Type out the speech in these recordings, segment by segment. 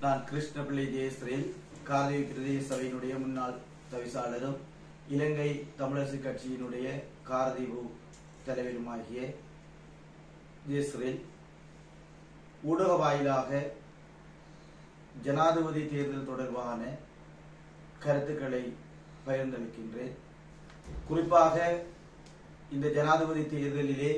நான் கிருஷ்ணபிள்ளை ஜெயஸ்ரீல் கார்த்திகை பிரதேச சபையினுடைய முன்னாள் தவிசாளரும் இலங்கை தமிழரசு கட்சியினுடைய கார்தீபு தலைவருமாகிய ஜெயஸ்ரீல் ஊடக வாயிலாக ஜனாதிபதி தேர்தல் தொடர்பான கருத்துக்களை பகிர்ந்தளிக்கின்றேன். குறிப்பாக இந்த ஜனாதிபதி தேர்தலிலே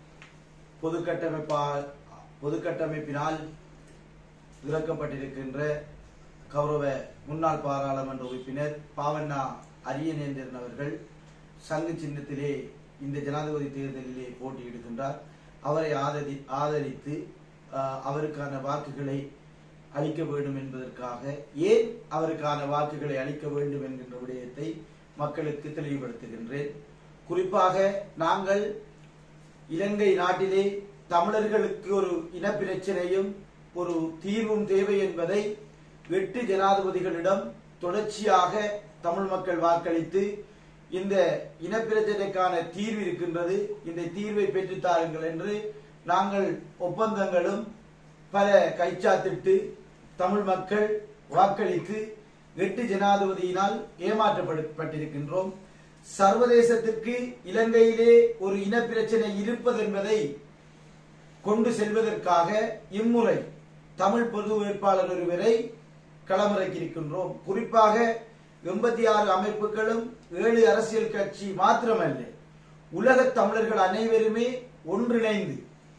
பொதுக்கட்டமைப்பினால் இறக்கப்பட்டிருக்கின்ற கௌரவ முன்னாள் பாராளுமன்ற உறுப்பினர் பாவண்ணா அரியநேந்திரன் அவர்கள் சங்கு சின்னத்திலே இந்த ஜனாதிபதி தேர்தலிலே போட்டியிடுகின்றார். அவரை ஆதரித்து அவருக்கான வாக்குகளை அளிக்க வேண்டும் என்பதற்காக, ஏன் அவருக்கான வாக்குகளை அளிக்க வேண்டும் என்கின்ற விடயத்தை மக்களுக்கு தெளிவுபடுத்துகின்றேன். குறிப்பாக நாங்கள் இலங்கை நாட்டிலே தமிழர்களுக்கு ஒரு இனப்பிரச்சனையும் ஒரு தீர்வும் தேவை என்பதை 8 ஜனாதிபதிகளிடம் தொடர்ச்சியாக தமிழ் மக்கள் வாக்களித்து இந்த இனப்பிரச்சனைக்கான தீர்வு இருக்கின்றது, இந்த தீர்வை பெற்றுத்தாருங்கள் என்று நாங்கள் ஒப்பந்தங்களும் பல கைச்சாத்திட்டு தமிழ் மக்கள் வாக்களித்து 8 ஜனாதிபதியினால் ஏமாற்றப்பட்டிருக்கின்றோம். சர்வதேசத்திற்கு இலங்கையிலே ஒரு இனப்பிரச்சனை இருப்பது என்பதை கொண்டு செல்வதற்காக இம்முறை தமிழ் பொது வேட்பாளர் ஒருவரை களமிறக்கியிருக்கின்றோம். குறிப்பாக 86 அமைப்புகளும் 7 அரசியல் கட்சி மாத்திரமல்ல, உலக தமிழர்கள் அனைவருமே ஒன்றிணைந்து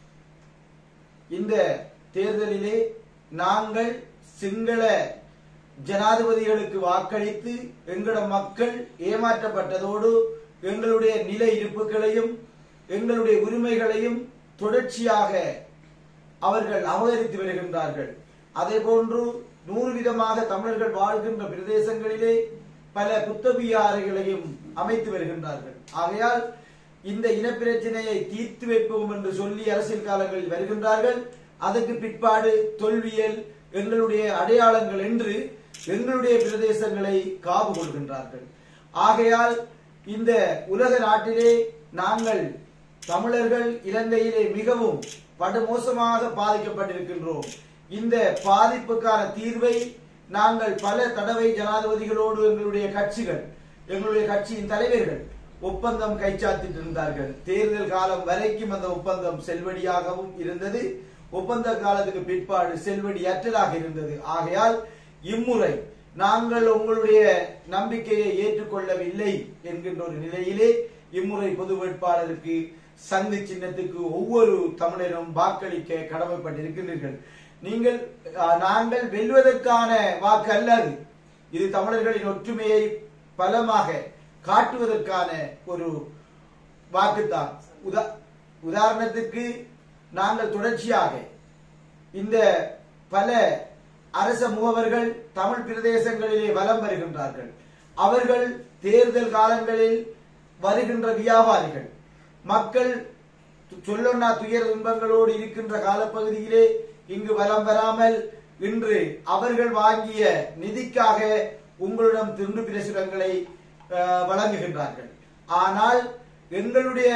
இந்த தேர்தலிலே நாங்கள் சிங்கள ஜனாதிபதிகளுக்கு வாக்களித்து எங்களோட மக்கள் ஏமாற்றப்பட்டதோடு எங்களுடைய நில இருப்புகளையும் எங்களுடைய உரிமைகளையும் தொடர்ச்சியாக அவர்கள் அபகரித்து வருகின்றார்கள். அதே போன்று 100 விதமாக தமிழர்கள் வாழ்கின்ற பிரதேசங்களிலே பல புத்தபியாரைகளையும் அமைத்து வருகின்றார்கள். ஆகையால் இந்த இனப்பிரச்சனையை தீர்த்து வைப்போம் என்று சொல்லி அரசியல் காலங்களில் வருகின்றார்கள். அதற்கு பிற்பாடு தொல்வியல் எங்களுடைய அடையாளங்கள் என்று எங்களுடைய பிரதேசங்களை காவு கொள்கின்றார்கள். ஆகையால் இந்த உலக நாட்டிலே நாங்கள் தமிழர்கள் இலங்கையிலே மிகவும் படுமோசமாக பாதிக்கப்பட்டிருக்கின்றோம். இந்த பாதிப்புக்கான தீர்வை நாங்கள் பல தடவை ஜனாதிபதிகளோடு எங்களுடைய கட்சியின் தலைவர்கள் ஒப்பந்தம் கைச்சாத்திட்டு இருந்தார்கள். தேர்தல் காலம் வரைக்கும் அந்த ஒப்பந்தம் செல்வடியாகவும் இருந்தது, ஒப்பந்த காலத்துக்கு பிற்பாடு செல்வடியற்றதாக இருந்தது. ஆகையால் இம்முறை நாங்கள் உங்களுடைய நம்பிக்கையை ஏற்றுக்கொள்ளவில்லை என்கின்ற ஒரு நிலையிலே இம்முறை பொது வேட்பாளருக்கு சங்கு சின்னத்துக்கு ஒவ்வொரு தமிழரும் வாக்களிக்க கடமைப்பட்டிருக்கின்றீர்கள். நாங்கள் வெல்வதற்கான வாக்கு அல்லது, இது தமிழர்களின் ஒற்றுமையை பலமாக காட்டுவதற்கான ஒரு வாக்குத்தான். உதாரணத்துக்கு நாங்கள் தொடர்ச்சியாக இந்த பல அரச முகவர்கள் தமிழ் பிரதேசங்களிலே வலம் வருகின்றார்கள். அவர்கள் தேர்தல் காலங்களில் வருகின்ற வியாபாரிகள், மக்கள் சொல்லொன்னா துயர துன்பங்களோடு இருக்கின்ற காலப்பகுதியிலே இங்கு வலம் வராமல் இன்று அவர்கள் வாங்கிய நிதிக்காக உங்களிடம் துண்டு பிரசுரங்களை வழங்குகின்றார்கள். ஆனால் எங்களுடைய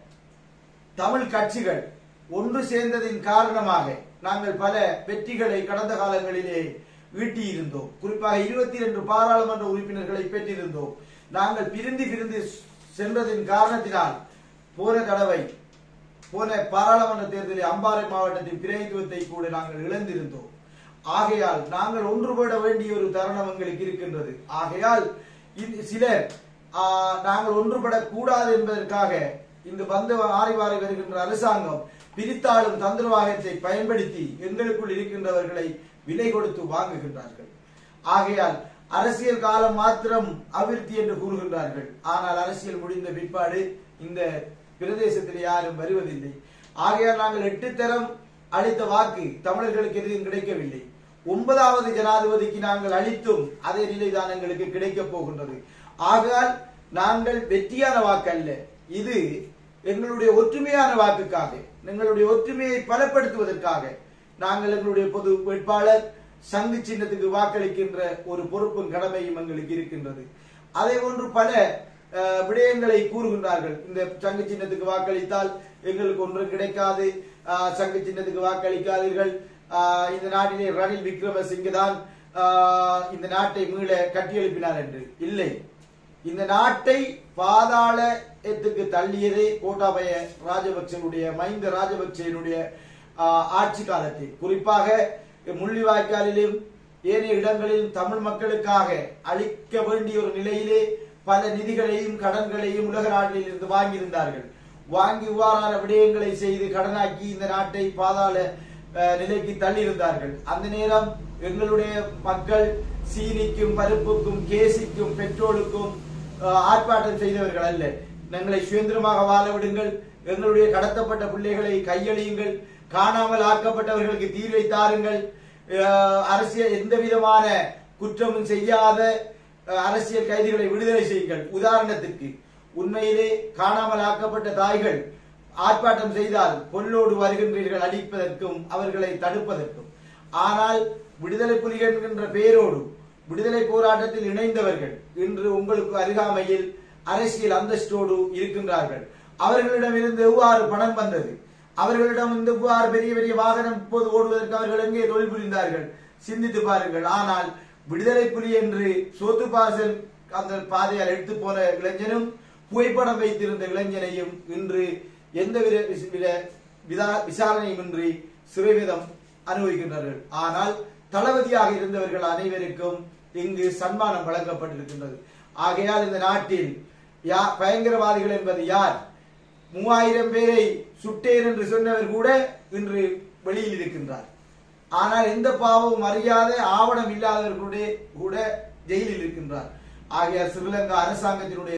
தமிழ் கட்சிகள் ஒன்று சேர்ந்ததின் காரணமாக நாங்கள் பல வெற்றிகளை கடந்த காலங்களிலே ஈட்டியிருந்தோம். குறிப்பாக 22 பாராளுமன்ற உறுப்பினர்களை பெற்றிருந்தோம். நாங்கள் பிரிந்து சென்றதின் காரணத்தினால் போன பாராளுமன்ற தேர்தலில் அம்பாறை மாவட்டத்தின் பிரதிநிதித்துவத்தை கூட நாங்கள் இழந்திருந்தோம். ஆகையால் நாங்கள் ஒன்றுபட வேண்டிய ஒரு தருணம் எங்களுக்கு இருக்கின்றது. ஆகையால் சிலர் நாங்கள் ஒன்றுபடக்கூடாது என்பதற்காக இந்த பந்து ஆறிவாரை வருகின்ற அரசாங்கம் பிரித்தாளும் தந்திரவாதத்தை பயன்படுத்தி எங்களுக்குள் இருக்கின்றவர்களை விலை கொடுத்து வாங்குகின்றார்கள். ஆகையால் அரசியல் காலம் மாத்திரம் அபிவிருத்தி என்று கூறுகின்றார்கள். ஆனால் அரசியல் முடிந்த பிற்பாடு இந்த பிரதேசத்தில் யாரும் வருவதில்லை. ஆகையால் நாங்கள் 8 தரம் அளித்த வாக்கு தமிழர்களுக்கு எதுவும் கிடைக்கவில்லை. 9வது ஜனாதிபதிக்கு நாங்கள் அளித்தும் அதே நிலைதான் எங்களுக்கு கிடைக்கப் போகின்றது. ஆகையால் நாங்கள் வெற்றியான வாக்கு அல்ல, இது எங்களுடைய ஒற்றுமையான வாக்குக்காக, எங்களுடைய ஒற்றுமையை பலப்படுத்துவதற்காக நாங்கள் எங்களுடைய பொது வேட்பாளர் சங்கு சின்னத்துக்கு வாக்களிக்கின்ற ஒரு பொறுப்பும் கடமையும் எங்களுக்கு இருக்கின்றது. அதே போன்று பல விடயங்களை கூறுகின்றார்கள். இந்த சங்கு சின்னத்துக்கு வாக்களித்தால் எங்களுக்கு ஒன்றும் கிடைக்காது, சங்கு சின்னத்துக்கு வாக்களிக்காதீர்கள், இந்த நாட்டிலே ரணில் விக்ரமசிங்கே தான் இந்த நாட்டை மீள கட்டியெழுப்பினார் என்று இல்லை. இந்த நாட்டை பாதாளத்துக்கு தள்ளியதே கோட்டாபய ராஜபக்சனுடைய மஹிந்த ராஜபக்சனுடைய ஆட்சி காலத்தில், குறிப்பாக முள்ளிவாய்க்காலிலும் ஏனைய இடங்களிலும் தமிழ் மக்களுக்காக அளிக்க வேண்டிய ஒரு நிலையிலே பல நிதிகளையும் கடன்களையும் உலக நாட்டில் இருந்து வாங்கியிருந்தார்கள். வாங்கி இவ்வாறான விடயங்களை செய்து கடனாக்கி இந்த நாட்டை பாதாள நிலைக்கு தள்ளியிருந்தார்கள். அந்த நேரம் எங்களுடைய மக்கள் சீனிக்கும் பருப்புக்கும் கேசிக்கும் பெட்ரோலுக்கும் ஆர்ப்பாட்டம் செய்தவர்கள் அல்ல. எங்களை சுதந்திரமாக வாழ விடுங்கள், எங்களுடைய கடத்தப்பட்ட பிள்ளைகளை கையளியுங்கள், காணாமல் ஆக்கப்பட்டவர்களுக்கு தீர்வை தாருங்கள், அரசியல் எந்த விதமான குற்றமும் செய்யாத அரசியல் கைதிகளை விடுதலை செய்யுங்கள். உதாரணத்துக்கு உண்மையிலே காணாமல் ஆக்கப்பட்ட தாய்கள் ஆர்ப்பாட்டம் செய்தால் பொல்லோடு வருகின்றீர்கள் அடிப்பதற்கும் அவர்களை தடுப்பதற்கும். ஆனால் விடுதலை புலிகள் என்கின்ற பெயரோடு விடுதலை போராட்டத்தில் இணைந்தவர்கள் இன்று உங்களுக்கு அருகாமையில் அரசியல் அந்தஸ்தோடு இருக்கின்றார்கள். அவர்களிடமிருந்து எவ்வாறு பணம் வந்தது, அவர்களிடம் எவ்வாறு பெரிய பெரிய வாகனம் இப்போது ஓடுவதற்கு அவர்கள் எங்கே தொழில் புரிந்தார்கள், சிந்தித்து பாருங்கள். ஆனால் விடுதலை புலி என்று சோத்து பார்சல் அந்த பாதையால் எடுத்து போன இளைஞனும் புகைப்படம் வைத்திருந்த இளைஞனையும் இன்று எந்தவித விசாரணையுமின்றி சிறைவேதம் அனுபவிக்கின்றார்கள். ஆனால் தளபதியாக இருந்தவர்கள் அனைவருக்கும் இங்கு சன்மானம் வழங்கப்பட்டிருக்கின்றது. ஆகையால் இந்த நாட்டில் பயங்கரவாதிகள் என்பது யார்? 3000 பேரை சுட்டேன் என்று சொன்னவர் கூட இன்று வெளியில் இருக்கின்றார். ஆனால் எந்த பாவமும் அறியாத ஆவணம் இல்லாதவர்களுடைய கூட ஜெயிலில் இருக்கின்றார். ஆகையால் ஸ்ரீலங்கா அரசாங்கத்தினுடைய